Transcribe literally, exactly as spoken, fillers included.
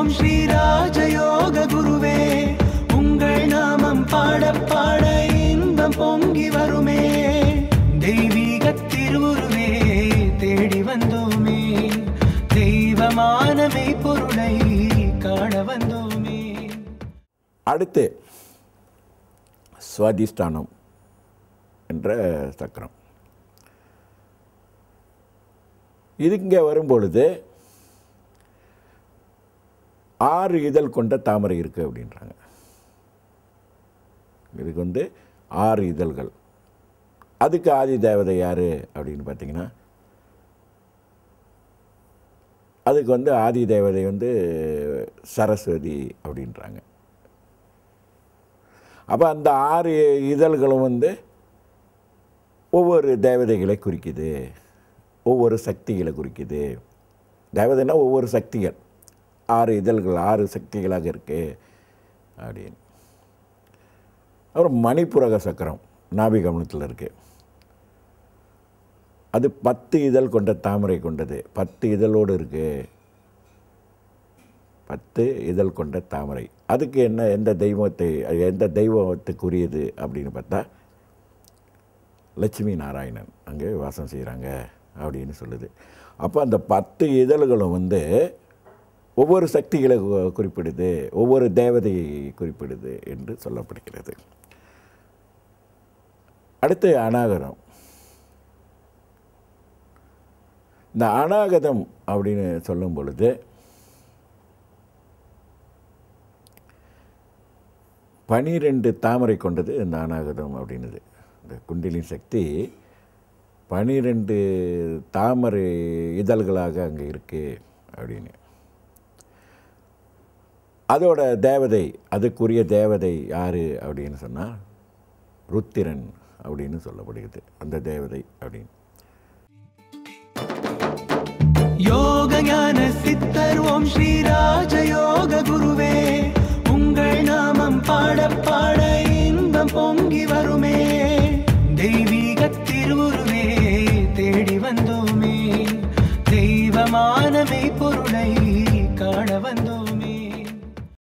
ஓம் ஸ்ரீ ராஜயோக குருவே உங்கள் நாமம் பாட பாட இன்பம் பொங்கி வருமே தெய்வீக திருவுருவே தேடி வந்தோமே தெய்வமான மெய்ப்பொருளை காண வந்தோமே. அடுத்து சுவாதிஷ்டானம் என்ற சக்கரம். இது இங்கே வரும்பொழுது ஆறு இதழ் கொண்ட தாமரை இருக்குது அப்படின்றாங்க. இதுக்கு வந்து ஆறு இதழ்கள். அதுக்கு ஆதி தேவதை யார் அப்படின்னு பார்த்தீங்கன்னா அதுக்கு வந்து ஆதி தேவதை வந்து சரஸ்வதி அப்படின்றாங்க. அப்போ அந்த ஆறு இதழ்களும் வந்து ஒவ்வொரு தேவதைகளை குறிக்குது, ஒவ்வொரு சக்திகளை குறிக்குது. தேவதைனா ஒவ்வொரு சக்திகள், ஆறு இதழ்கள் ஆறு சக்திகளாக இருக்குது அப்படின்னு. அப்புறம் மணிப்புரக சக்கரம் நாபிகமனத்தில் இருக்குது. அது பத்து இதழ் கொண்ட தாமரை கொண்டது. பத்து இதழோடு இருக்குது, பத்து இதழ் கொண்ட தாமரை. அதுக்கு என்ன எந்த தெய்வத்தை எந்த தெய்வத்துக்குரியது அப்படின்னு பார்த்தா லட்சுமி நாராயணன் அங்கே வாசம் செய்கிறாங்க அப்படின்னு சொல்லுது. அப்போ அந்த பத்து இதழ்களும் வந்து ஒவ்வொரு சக்திகளை குறிப்பிடுது, ஒவ்வொரு தேவதையை குறிப்பிடுது என்று சொல்லப்படுகிறது. அடுத்து அநாகதம். இந்த அநாகதம் அப்படின்னு சொல்லும் பொழுது பனிரெண்டு தாமரை கொண்டது இந்த அநாகதம் அப்படின்னுது. இந்த குண்டிலின் சக்தி பனிரெண்டு தாமரை இதழ்களாக அங்கே இருக்குது அப்படின்னு. அதோட தேவதை, அதுக்குரிய தேவதை யார் அப்படின்னு சொன்னால் ருத்திரன் அப்படின்னு சொல்லப்படுகிறது அந்த தேவதை அப்படின்னு. யோக ஞான சித்தர் ஓம் ஸ்ரீ ராஜயோக குருவே உங்கள் நாமம் பாட பாட இன்பம் பொங்கி